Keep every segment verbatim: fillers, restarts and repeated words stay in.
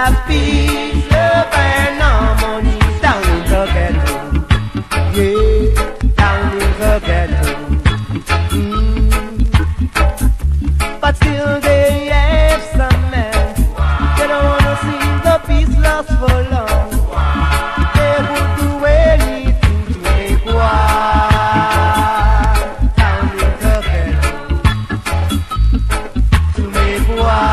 have peace, love and harmony down in the ghetto. Yeah, down in the ghetto. Mm. But still they have some men, they don't wanna see the peace last for long. They would do anything to make war down in the ghetto, to make war.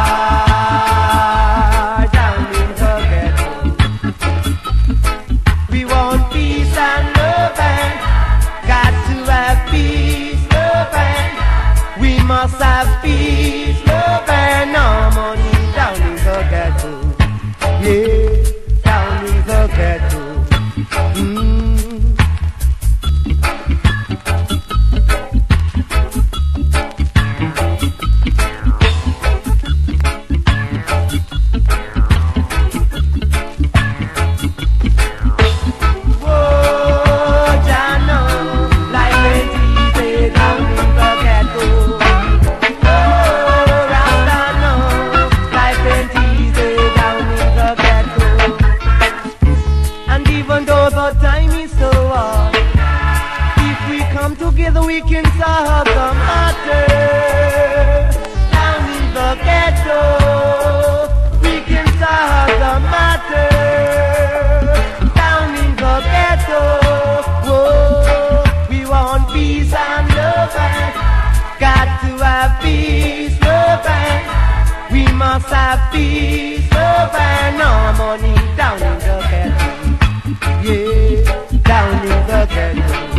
Must have peace, love and harmony down in the ghetto. Yeah, down in the ghetto. Mm. Whoa, Jano, life ain't easy down in the ghetto. Together we can solve the matter. Down in the ghetto, we can solve the matter. Down in the ghetto, whoa, we want peace and love and got to have peace, love and we must have peace, love and harmony down in the ghetto. Yeah, down in the ghetto.